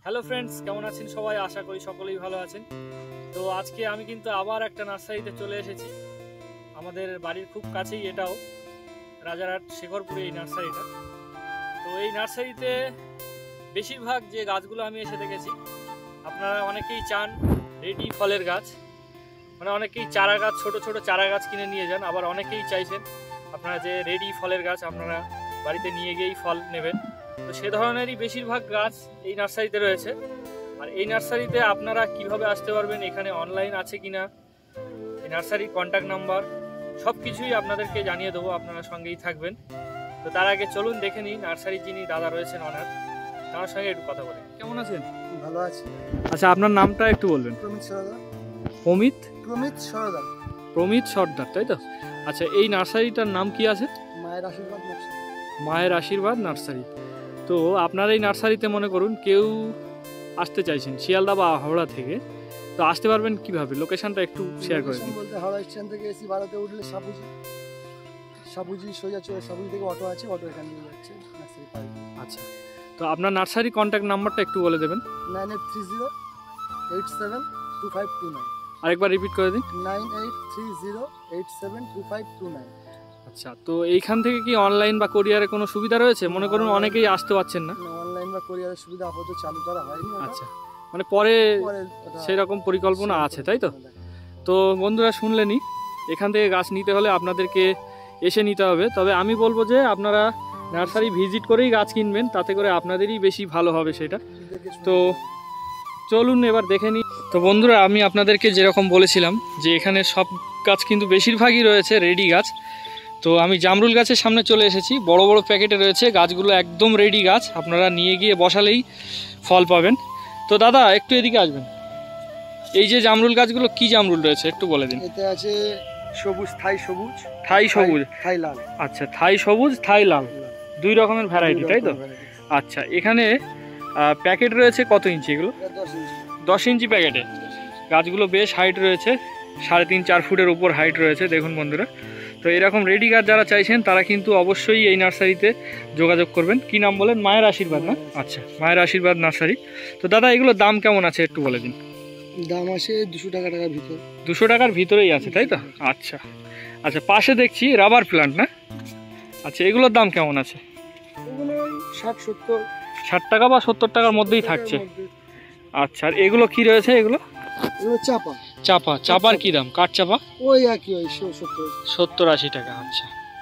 Hello friends, কেমন আছেন সবাই? আশা করি সকলেই ভালো আছেন। তো আজকে আমি কিন্তু আবার একটা নার্সারিতে চলে এসেছি। আমাদের বাড়ির খুব কাছেই, এটাও রাজারহাট শেখরপুরে এই নার্সারিটা। তো এই নার্সারিতে বেশিরভাগ যে গাছগুলো আমি এসে দেখেছি, আপনারা অনেকেই চান রেডি ফলের গাছ, মানে অনেকেই চারা গাছ, ছোট ছোট চারা গাছ কিনে নিয়ে যান। আবার অনেকেই চাইছেন আপনারা যে রেডি ফলের গাছ আপনারা বাড়িতে নিয়ে গিয়েই ফল নেবেন। তো সে ধরনেরই বেশিরভাগ গাছ এই নার্সারিতে রয়েছে। আর এই নার্সারিতে আপনারা কিভাবে আসতে পারবেন, এখানে অনলাইন আছে কিনা, এই নার্সারির কন্ট্যাক্ট নাম্বার সব কিছুই আপনাদেরকে জানিয়ে দেবো, আপনারা সঙ্গেই থাকবেন। তো তার আগে চলুন দেখে নিই নার্সারি যিনি দাদা রয়েছেন অনার, তার সঙ্গে একটু কথা বলি। কেমন আছেন? ভালো আছি। আচ্ছা, আপনার নামটা একটু বলবেন। প্রমিত সরদার। প্রমিত সরদার। প্রমিত সর্দার, তাই তো? আচ্ছা, এই নার্সারিটার নাম কি আছে? মায়ের আশীর্বাদ নার্সারি। মায়ের আশীর্বাদ নার্সারি। তো আপনার এই নার্সারিতে মনে করুন কেউ আসতে চাইছেন শিয়ালদা বা হাওড়া থেকে, তো আসতে পারবেন কিভাবে? লোকেশনটা একটু শেয়ার করে দিন। বলতে হাওড়া স্টেশন থেকে এসি ভাড়াতে উঠলে সাবুজি সোজা চলে, সাবুজি থেকে অটো আছে, অটো এখানে নিয়ে যাচ্ছে নার্সারি পাই। আচ্ছা, তো আপনার নার্সারি কন্ট্যাক্ট নাম্বারটা একটু বলে দেবেন। 9830872529। আরেকবার রিপিট করে দিন। 9830872529। আচ্ছা, তো এইখান থেকে কি অনলাইন বা কোরিয়ারে কোনো সুবিধা রয়েছে? মনে করুন অনেকেই আসতে পারছেন না। অনলাইন বা কোরিয়ারের সুবিধা আপাতত চালু করা হয়নি। আচ্ছা, মানে পরে সেই রকম পরিকল্পনা আছে, তাই তো? তো বন্ধুরা শুনলেনই, এখান থেকে গাছ নিতে হলে আপনাদেরকে এসে নিতে হবে। তবে আমি বলবো যে আপনারা নার্সারি ভিজিট করেই গাছ কিনবেন, তাতে করে আপনাদেরই বেশি ভালো হবে সেটা। তো চলুন এবার দেখে নিই। তো বন্ধুরা, আমি আপনাদেরকে যেরকম বলেছিলাম যে এখানে সব গাছ কিন্তু বেশিরভাগই রয়েছে রেডি গাছ। তো আমি জামরুল গাছের সামনে চলে এসেছি। বড় বড় প্যাকেটে রয়েছে গাছগুলো, একদম রেডি গাছ, আপনারা নিয়ে গিয়ে বসালেই ফল পাবেন। তো দাদা একটু এদিকে আসবেন। এই যে জামরুল গাছগুলো কি জামরুল রয়েছে একটু বলে দিন। এতে আছে সবুজ, থাই সবুজ, থাই সবুজ, থাই লাল। আচ্ছা, থাই সবুজ, থাই লাল, দুই রকমের ভ্যারাইটি, তাই তো? আচ্ছা, এখানে প্যাকেট রয়েছে কত ইঞ্চি এগুলো? 10 ইঞ্চি প্যাকেটে। গাছগুলো বেশ হাইট রয়েছে, 3.5-4 ফুটের উপর হাইট রয়েছে, দেখুন বন্ধুরা। তো এরকম রেডি গাছ যারা চাইছেন তারা কিন্তু অবশ্যই এই নার্সারিতে যোগাযোগ করবেন। কি নাম বলেন? মায়ের আশীর্বাদ না? আচ্ছা, মায়ের আশীর্বাদ নার্সারি। তো দাদা এগুলোর দাম কেমন আছে একটু বলে দিন। দাম আছে 200 টাকার ভিতর। 200 টাকার ভিতরেই আছে, তাই তো? আচ্ছা আচ্ছা, পাশে দেখছি রাবার প্লান্ট না? আচ্ছা, এগুলোর দাম কেমন আছে? ওগুলো 60-70। 60 টাকা বা 70 টাকার মধ্যেই থাকছে। আচ্ছা, আর এগুলো কি রয়েছে? এগুলো চাপা। চাপা। চাপার কি দাম? কাঠ চাপা ওই একই, ওই 70-80 টাকা। আচ্ছা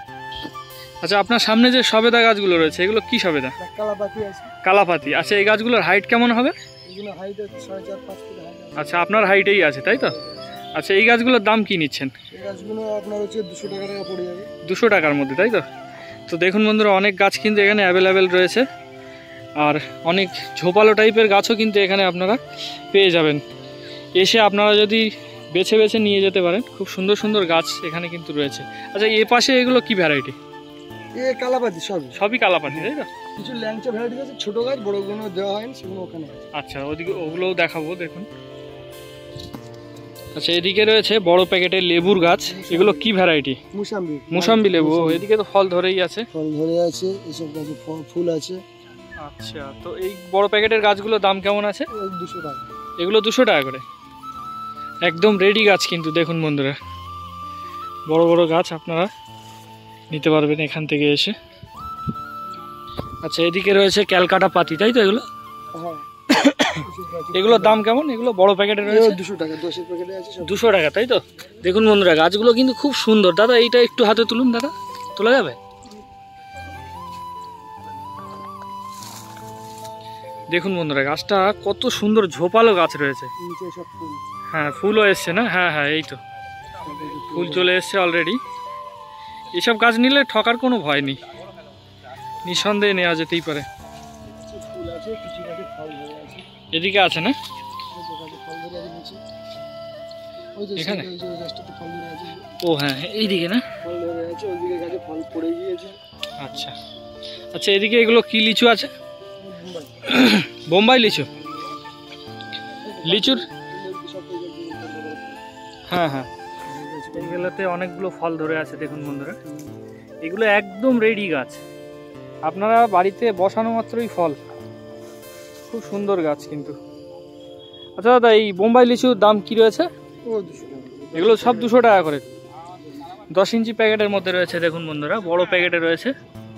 আচ্ছা, আপনার সামনে যে সবেদা গাছগুলো রয়েছে এগুলো কি সবেদা? কালাপাতি আছে। কালাপাতি। আচ্ছা, এই গাছগুলোর হাইট কেমন হবে? এগুলো হাইট আছে 4.5-5 ফুট হাইট আছে। আচ্ছা, আপনার হাইটেই আছে, তাই তো? আচ্ছা, এই গাছগুলোর দাম কি নিচ্ছেন? এই গাছগুলো আপনার হচ্ছে 200 টাকা পড়ে যাবে। 200 টাকার মধ্যে, তাই তো? তো দেখুন বন্ধুরা, অনেক গাছ কিন্তু এখানে অ্যাভেলেবেল রয়েছে, আর অনেক ঝোপালো টাইপের গাছও কিন্তু এখানে আপনারা পেয়ে যাবেন। এসে আপনারা যদি বেছে বেছে নিয়ে যেতে পারেন, খুব সুন্দর সুন্দর গাছ এখানে কিন্তু রয়েছে। আচ্ছা, এ পাশে এগুলো কি ভ্যারাইটি? কালাপাতি, সবই কালাপাতি, তাই তো? কিছু ল্যাংচা ভ্যারাইটি আছে, ছোট গাছ, বড়গুলো দেওয়া হয়নি, সেগুলো ওখানে আছে। আচ্ছা, ওদিকে ওগুলোও দেখাবো, দেখুন। আচ্ছা, এদিকে রয়েছে বড় প্যাকেটের লেবুর গাছ। এগুলো কি ভ্যারাইটি? মুসাম্বি লেবু। এদিকে তো ফল ধরেই আছে। ফল ধরে আছে, এসব গাছে ফুল আছে। আচ্ছা, তো এই বড় প্যাকেটের গাছগুলোর দাম কেমন আছে? 200 টাকা। এগুলো 200 টাকা করে। একদম রেডি গাছ কিন্তু, দেখুন বন্ধুরা, বড় বড় গাছ আপনারা নিতে পারবেন এখান থেকে এসে। আচ্ছা, এদিকে রয়েছে ক্যালকাটা পাতি, তাই তো? এগুলো এগুলোর দাম কেমন? এগুলো বড় প্যাকেটে রয়েছে 200 টাকা। 10 এর প্যাকেটে আছে 200 টাকা, তাই তো? দেখুন বন্ধুরা, গাছগুলো কিন্তু খুব সুন্দর। দাদা এইটা একটু হাতে তুলুন, দাদা তোলা যাবে? দেখুন বন্ধুরা, গাছটা কত সুন্দর ঝোপালো গাছ রয়েছে। নিচে সব ফুল। হ্যাঁ, ফুলও এসছে না? হ্যাঁ হ্যাঁ, এই তো ফুল চলে এসছে অলরেডি। এসব গাছ নিলে ঠকার কোনো ভয় নেই, নিঃসন্দেহে নেওয়া যেতেই পারে। ফুল আছে, কিছু গাছে ফল ধরে আছে। এদিকে আছে না? ফল ধরে আছে নিচে। ওই যে এখানে ওই যে গাছটাতে ফল ধরে আছে। ও হ্যাঁ, এইদিকে না? ফল ধরে আছে, ওইদিকে গাছে ফল পড়ে গিয়েছে। আচ্ছা আচ্ছা, এদিকে এগুলো কি লিচু আছে? বোম্বাই লিচু। লিচুর হ্যাঁ হ্যাঁ, এইগুলোতে অনেকগুলো ফল ধরে আছে, দেখুন বন্ধুরা। এগুলো একদম রেডি গাছ, আপনারা বাড়িতে বসানো মাত্রই ফল। খুব খুব সুন্দর গাছ কিন্তু। আচ্ছা দাদা, এই বোম্বাই লিচুর দাম কি রয়েছে? ও 200 টাকা। এগুলো সব 200 টাকা করে। 10 ইঞ্চি প্যাকেটের মধ্যে রয়েছে, দেখুন বন্ধুরা, বড় প্যাকেটে রয়েছে।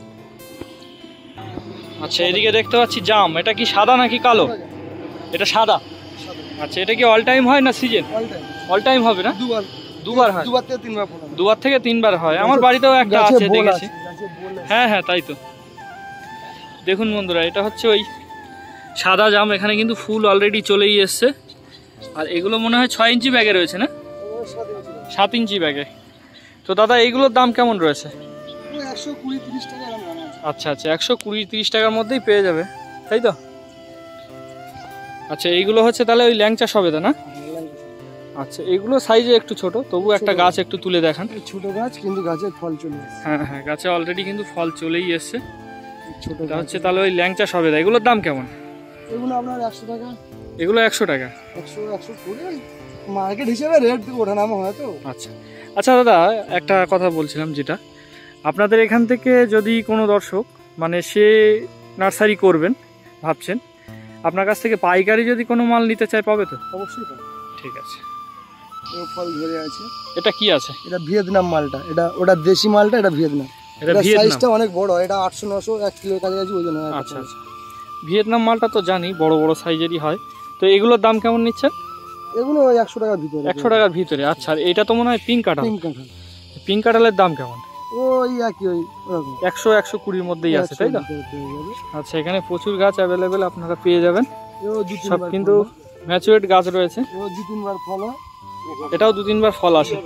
আচ্ছা, এদিকে দেখতে পাচ্ছি জাম। এটা কি সাদা নাকি কালো? এটা সাদা। আচ্ছা, এটা কি অল টাইম হয় না সিজন? অল টাইম হবে না? দুবার হয়। দুবার থেকে তিনবার হয়। আমার বাড়িতেও একটা আছে, দেখেছি। হ্যাঁ হ্যাঁ, তাই তো। দেখুন বন্ধুরা, এটা হচ্ছে ওই সাদা জাম। এখানে কিন্তু ফুল অলরেডি চলেই এসছে। আর এগুলো মনে হয় 6 ইঞ্চি ব্যাগে রয়েছে না? 7 ইঞ্চি ব্যাগে। তো দাদা, এইগুলোর দাম কেমন রয়েছে? 120-30 টাকা। আচ্ছা আচ্ছা, 120-30 টাকার মধ্যেই পেয়ে যাবে, তাই তো? আচ্ছা, এইগুলো হচ্ছে তাহলে ওই ল্যাংচা সবেদা না? আচ্ছা, এগুলো সাইজে একটু ছোট, তবু একটা গাছ একটু তুলে দেখান। ছোট গাছ কিন্তু গাছের ফল চলে এসেছে। হ্যাঁ হ্যাঁ, গাছে অলরেডি কিন্তু ফল চলেই এসছে। ছোট এটা হচ্ছে তাহলে ওই ল্যাংচা সবেদা। এগুলোর দাম কেমন? এগুলো আপনার 100 টাকা। এগুলো 100 টাকা। 100-120 মার্কেট হিসেবে রেট ওঠানামা হয় তো। আচ্ছা আচ্ছা দাদা, একটা কথা বলছিলাম, যেটা আপনাদের এখান থেকে যদি কোনো দর্শক মানে সে নার্সারি করবেন ভাবছেন, আপনার কাছ থেকে পাইকারি যদি কোনো মাল নিতে চায়, পাবে তো? অবশ্যই পাবে। ঠিক আছে। এই ফল ধরে আছে। এটা কি আছে? এটা ভিয়েতনাম মালটা। ওটা দেশি মালটা, এটা ভিয়েতনাম। এটা এটা ভিয়েতনাম। সাইজটা অনেক বড়। এটা 800-900 1 কিলোর কাছাকাছি ওজন হয়। আচ্ছা আচ্ছা, ভিয়েতনাম মালটা তো জানি বড় বড় সাইজেরই হয়। তো এগুলোর দাম কেমন নিচ্ছেন? এগুলো ওই 100 টাকার ভিতরে। 100 টাকার ভিতরে। আচ্ছা, আর এটা তো মনে হয় পিঙ্ক কাঁঠাল। পিঙ্ক কাঁঠালের দাম কেমন? ওই একই ওরকম 100-120-র মধ্যেই আছে, তাই তো? আচ্ছা, এখানে প্রচুর গাছ অ্যাভেলেবেল আপনারা পেয়ে যাবেন। সব কিন্তু ম্যাচুরেট গাছ রয়েছে। 2-3 বার ফল হয়। এটাও 2-3 বার ফল আসে।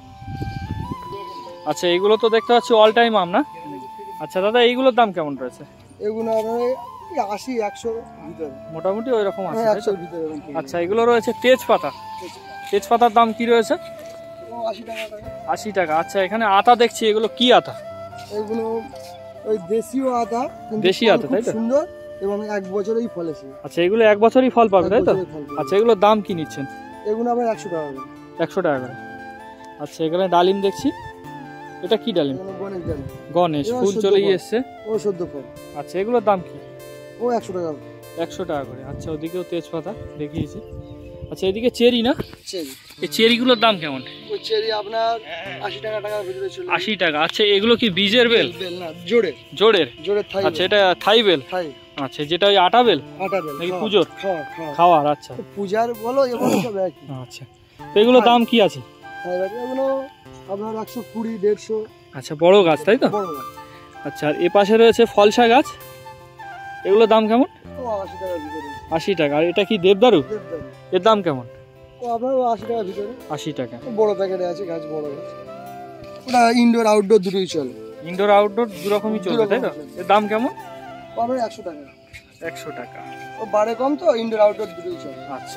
আচ্ছা, এগুলো তো দেখতে পাচ্ছি অল টাইম আম না? আচ্ছা দাদা, এইগুলোর দাম কেমন রয়েছে? এগুলো আপনার 80-100 ভিতরে, মোটামুটি ওই রকম আছে, তাই তো? 100 ভিতরে। আচ্ছা, এগুলো রয়েছে তেজপাতা। তেজপাতার দাম কি রয়েছে? 80 টাকা। 80 টাকা। আচ্ছা, এখানে আতা দেখছি, এগুলো কি আতা? এগুলো ওই দেশীয় আতা। দেশি আতা, তাই তো? সুন্দর এবং 1 বছরেই ফলেছে। আচ্ছা, এগুলো 1 বছরই ফল পাবে, তাই তো? আচ্ছা, এগুলোর দাম কি নিচ্ছেন? এগুলো আবার 100 টাকা করে। 100 টাকা করে। আচ্ছা, এখানে ডালিম দেখছি। এটা কি ডালিম? গণেশ ডালিম। গণেশ, ফুল চলেই এসছে। ও 14 ফল। আচ্ছা, এগুলোর দাম কি? ও 100 টাকা। 100 টাকা করে। আচ্ছা, ওদিকেও তেজপাতা দেখিয়েছি। আচ্ছা, এদিকে চেরি না? চেরি। এই চেরিগুলোর দাম কেমন? ওই চেরি আপনার 80 টাকার ভিতরে চলে। 80 টাকা। আচ্ছা, এগুলো কি বীজের বেল? বেল না, জোড়ের। জোড়ের? থাই। আচ্ছা, এটা থাই বেল। থাই। আচ্ছা, যেটা ওই আটা বেল আটা বেল নাকি পুজোর খাওয়ার? আচ্ছা পূজার বলো এবং সব একই। আচ্ছা, তো এগুলোর দাম কি আছে? এগুলো আপনার 120-150। আচ্ছা, বড় গাছ, তাই তো? বড় গাছ। আচ্ছা, আর এ পাশে রয়েছে ফলসা গাছ। এগুলোর দাম কেমন? ও 80 টাকার ভিতরে। 80 টাকা। আর এটা কি দেবদারু? দেবদারু। এর দাম কেমন? ও আপনার 80 টাকার ভিতরে। 80 টাকা। বড় প্যাকেটে আছে গাছ, বড় গাছ। ওটা ইনডোর আউটডোর দুটোই চলে। ইনডোর আউটডোর দুরকমই চলবে, তাই তো? এর দাম কেমন? আপনার 100 টাকা। 100 টাকা। ও বাড়ে কম তো, ইনডোর আউটডোর দুটোই চলে। আচ্ছা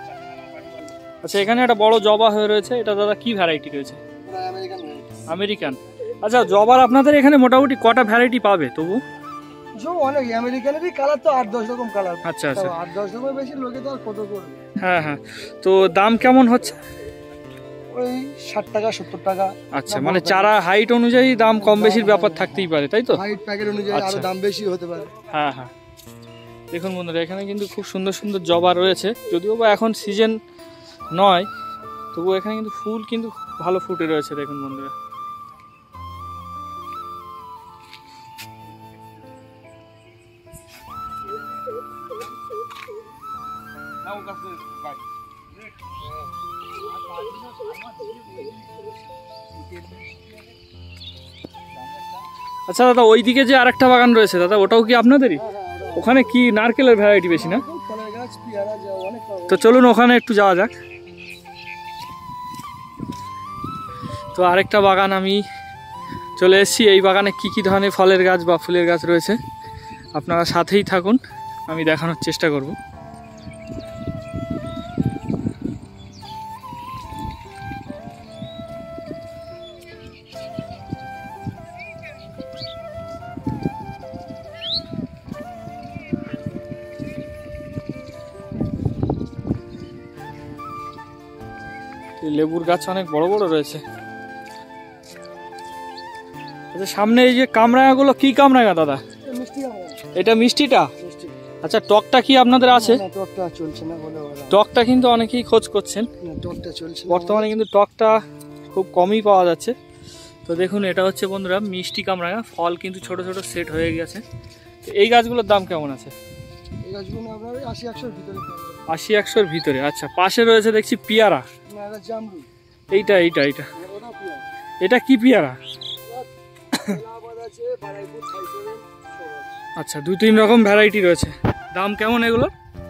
আচ্ছা, এখানে একটা বড় জবা হয়ে রয়েছে। এটা দাদা কি ভ্যারাইটি রয়েছে? ওটা আমেরিকান ভ্যারাইটি। আমেরিকান। আচ্ছা, জবার আপনাদের এখানে মোটামুটি কটা ভ্যারাইটি পাবে তবু? অনেক আমেরিকানেরই কালার তো 8-10 রকম কালার। আচ্ছা আচ্ছা, 8-10 রকম বেশি লোকে তো আর কত করবে। হ্যাঁ হ্যাঁ। তো দাম কেমন হচ্ছে? ওই 60 টাকা 70 টাকা। আচ্ছা, মানে চারা হাইট অনুযায়ী দাম কম বেশির ব্যাপার থাকতেই পারে, তাই তো? হাইট প্যাকেট অনুযায়ী আরো দাম বেশি হতে পারে। হ্যাঁ হ্যাঁ। দেখুন বন্ধুরা, এখানে কিন্তু খুব সুন্দর সুন্দর জবা রয়েছে। যদিও বা এখন সিজন নয়, তবু এখানে কিন্তু ফুল কিন্তু ভালো ফুটে রয়েছে। দেখুন বন্ধুরা, আচ্ছা দাদা, ওইদিকে যে আরেকটা বাগান রয়েছে দাদা, ওটাও কি আপনাদেরই? ওখানে কি নারকেলের ভ্যারাইটি বেশি না? ফলের গাছ, পেয়ারা, অনেক। তো চলুন ওখানে একটু যাওয়া যাক। তো আরেকটা বাগান আমি চলে এসেছি। এই বাগানে কি কি ধরনের ফলের গাছ বা ফুলের গাছ রয়েছে আপনারা সাথেই থাকুন, আমি দেখানোর চেষ্টা করব। লেবুর গাছ অনেক বড় বড় রয়েছে। আচ্ছা, সামনে এই যে কামরাঙাগুলো কি কামরাঙা দাদা? মিষ্টি। এটা মিষ্টিটা? আচ্ছা, টকটা কি আপনাদের আছে? না, টকটা চলছে না বলে টকটা কিন্তু অনেকেই খোঁজ করছেন, টকটা চলছে না বর্তমানে কিন্তু টকটা খুব কমই পাওয়া যাচ্ছে। তো দেখুন, এটা হচ্ছে বন্ধুরা মিষ্টি কামরাঙা, ফল কিন্তু ছোট ছোট সেট হয়ে গেছে। তো এই গাছগুলোর দাম কেমন আছে? এই গাছগুলো আপনার 80-100 ভিতরে 80-100-র ভিতরে। আচ্ছা, পাশে রয়েছে দেখছি পেয়ারা। না, এটা জামরুল। এইটা এইটা এইটা ওটা পেয়ারা। এটা কি পেয়ারা? এলাহাবাদ আছে, বারাইপুর, ছাইসেরেন, সব আছে। আচ্ছা, 2-3 রকম ভ্যারাইটি রয়েছে। দাম কেমন এগুলো?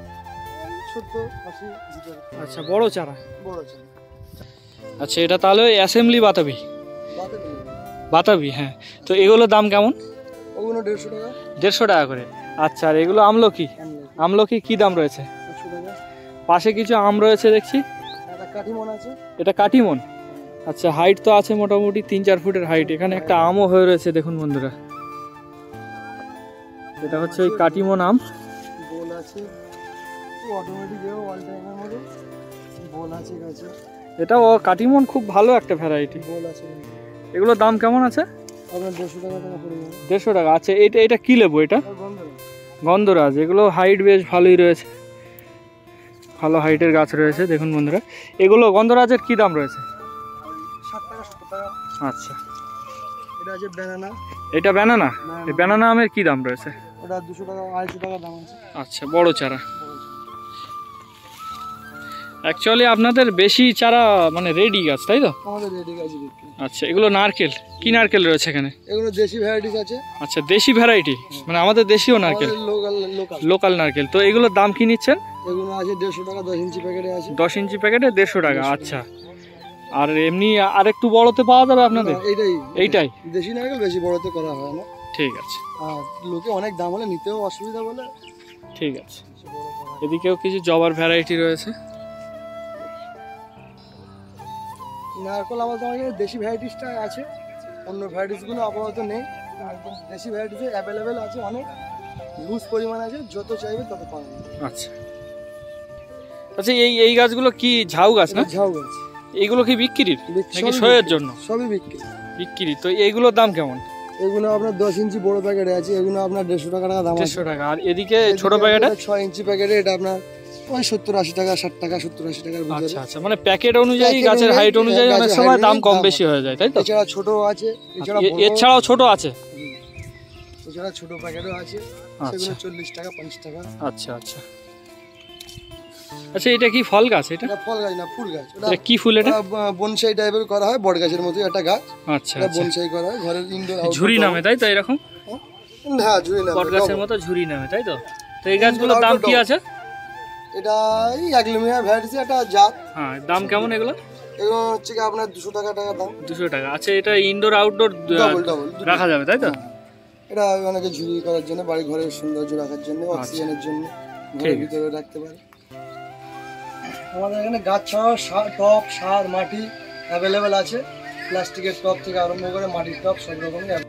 70-80 ভিতরে। আচ্ছা, বড় চারা। বড় আছে। আচ্ছা, এটা তাহলে অ্যাসেম্বলি বাতাবি। বাতাবি, হ্যাঁ। তো এগুলোর দাম কেমন? ওগুলো 150 টাকা। 150 টাকা করে। আচ্ছা, আর এগুলো আমলকি? আমলকি কি দাম রয়েছে? 100 টাকা। পাশে কিছু আম রয়েছে দেখছি। একটা কাটিমন আছে। এটা কাটিমন। আচ্ছা, হাইট তো আছে মোটামুটি 3-4 ফুটের হাইট। এখানে একটা আমও হয়ে রয়েছে দেখুন বন্ধুরা। এটা হচ্ছে ওই কাটিমন আম। বোল আছে, অটোমেটিক অল টাইমের মধ্যে বোল আছে গাছে। এটা ও কাটিমন খুব ভালো একটা ভ্যারাইটি। বোল আছে। এগুলোর দাম কেমন আছে? আপনার 150 টাকা করে পড়ে যাবে। 150 টাকা। আচ্ছা, এটা এটা কি লেবু? এটা গন্ধরাজ। গন্ধরাজ। এগুলো হাইট বেশ ভালোই রয়েছে, ভালো হাইটের গাছ রয়েছে দেখুন বন্ধুরা। এগুলো গন্ধরাজের কি দাম রয়েছে? 60 টাকা 70 টাকা। আচ্ছা, এটা আছে ব্যানানা। এটা ব্যানানা। এই ব্যানানা আমের কি দাম রয়েছে? ওটা 200 টাকা 250 টাকা দাম আছে। আচ্ছা, বড় চারা। অ্যাকচুয়ালি আপনাদের বেশি চারা মানে রেডি গাছ, তাই তো? আমাদের রেডি গাছ বিক্রি। আচ্ছা, এগুলো নারকেল। কি নারকেল রয়েছে এখানে? এগুলো দেশি ভ্যারাইটিস আছে। আচ্ছা, দেশি ভ্যারাইটি, মানে আমাদের দেশীয় নারকেল, লোকাল। লোকাল নারকেল। তো এগুলোর দাম কি নিচ্ছেন? এগুলো আছে 150 টাকা, 10 ইঞ্চি প্যাকেটে আছে। 10 ইঞ্চি প্যাকেটে 150 টাকা। আচ্ছা, আর এমনি আরেকটু বড়তে পাওয়া যাবে আপনাদের? এইটাই দেশি নারকেল, বেশি বড়তে করা হয় না। ঠিক আছে। আর লোকে অনেক দাম হলে নিতেও অসুবিধা বলে। ঠিক আছে। এদিকেও কিছু জবার ভ্যারাইটি রয়েছে। নারকেল আমাদের দেশি ভ্যারাইটিসটা আছে, অন্য ভ্যারাইটিসগুলো আপাতত নেই। একদম দেশি ভ্যারাইটিস অ্যাভেলেবেল আছে, অনেক লুজ পরিমাণ আছে, যত চাইবে তত পাওয়া যাবে। আচ্ছা আচ্ছা, এই গাছগুলো কি ঝাউ গাছ না? ঝাউ গাছ। এইগুলো কি বিক্রির নাকি শোয়ের জন্য? সবই বিক্রি। বিক্রি। তো এইগুলোর দাম কেমন? এগুলো আপনার 10 ইঞ্চি বড় প্যাকেটে আছে, এগুলো আপনার 150 টাকা দাম আছে। 150 টাকা। আর এদিকে ছোট প্যাকেটে 6 ইঞ্চি প্যাকেটে, এটা আপনার ওই 70-80 টাকা, 60 টাকা, 70-80 টাকার ভিতরে। আচ্ছা আচ্ছা, মানে প্যাকেট অনুযায়ী গাছের হাইট অনুযায়ী অনেক সময় দাম কম বেশি হয়ে যায়, তাই তো? এছাড়া ছোট আছে, এছাড়াও ছোট আছে। এছাড়া ছোট প্যাকেটও আছে, সেগুলো 40 টাকা 50 টাকা। আচ্ছা আচ্ছা আচ্ছা, এটা কি ফল গাছ? এটা ফল গাছ না, ফুল গাছ। এটা কি ফুল? এটা বনসাই টাইপের করা হয়, বট গাছের মতো একটা গাছ। আচ্ছা, বনসাই করা হয় ঘরের ইনডোর আউটডোর। ঝুরি নামে, তাই তো? এরকম হ্যাঁ, ঝুরি নামে, বট গাছের মতো ঝুরি নামে, তাই তো? তো এই গাছগুলোর দাম কি আছে? এটা এই অ্যাগ্লোমিয়া ভ্যারাইটিস একটা জাত। হ্যাঁ, দাম কেমন এগুলো? এগুলো হচ্ছে কি আপনার 200 টাকা দাম। 200 টাকা। আচ্ছা, এটা ইনডোর আউটডোর ডাবল রাখা যাবে, তাই তো? এটা অনেকে ঝুরি করার জন্য, বাড়ি ঘরের সৌন্দর্য রাখার জন্য, অক্সিজেনের জন্য ঘরের ভিতরে রাখতে পারে। আমাদের এখানে গাছ ছাড়াও টব, সার, মাটি অ্যাভেলেবেল আছে। প্লাস্টিকের টব থেকে আরম্ভ করে মাটির টব সব রকমই